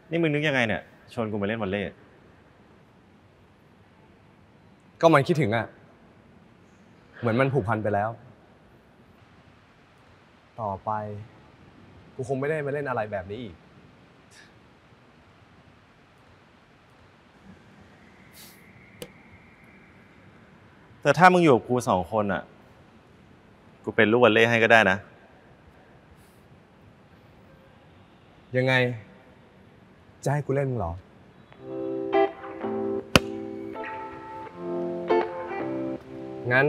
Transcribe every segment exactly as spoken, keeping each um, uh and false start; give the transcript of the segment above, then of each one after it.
นี่มึงนึกยังไงเนี่ยชวนกูมาเล่นวอลเลย์ก็มันคิดถึงอะเหมือนมันผูกพันไปแล้วต่อไปกูคงไม่ได้มาเล่นอะไรแบบนี้อีกแต่ถ้ามึงอยู่กับกูสองคนอ่ะกูเป็นลูกวอลเลย์ให้ก็ได้นะยังไงจะให้กูเล่นมึงเหรองั้น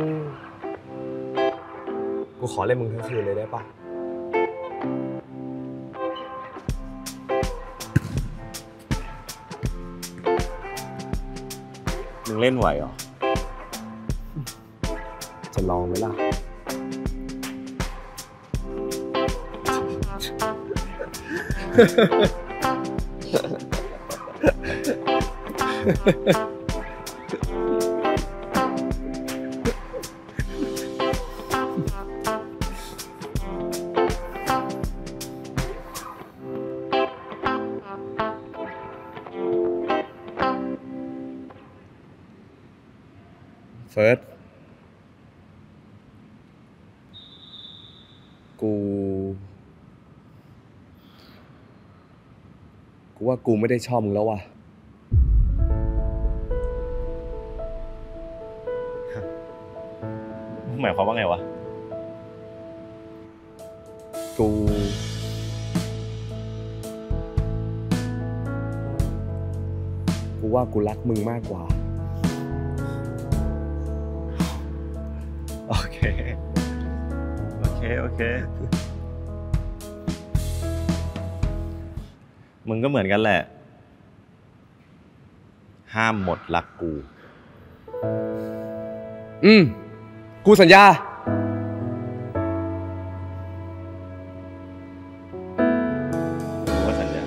กูขอเล่นมึงทั้งคืนเลยได้ปะมึงเล่นไหวเหรอจะลองไหมล่ะเฟิร์สกูกูว่ากูไม่ได้ชอบมึงแล้วว่ะหมายความว่าไงวะกูกูว่ากูรักมึงมากกว่าโอเคโอเคโอเคมึงก็เหมือนกันแหละห้ามหมดรักกูอืมกูสัญญากูก็สัญญา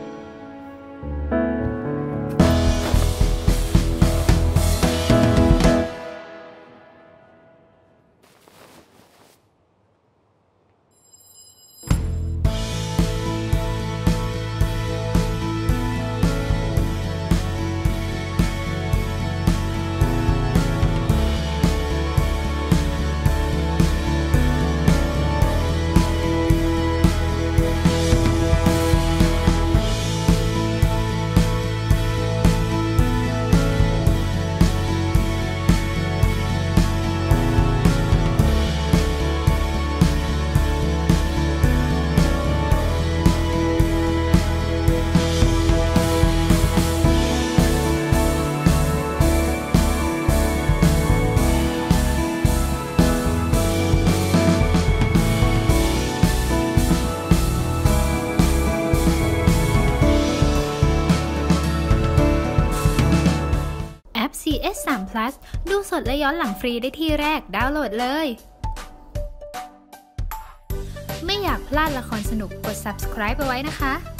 แอป ซี เอส ทรี พลัส ดูสดและย้อนหลังฟรีได้ที่แรกดาวน์โหลดเลย ไม่อยากพลาดละครสนุกกด ซับสไครบ์ เอาไว้นะคะ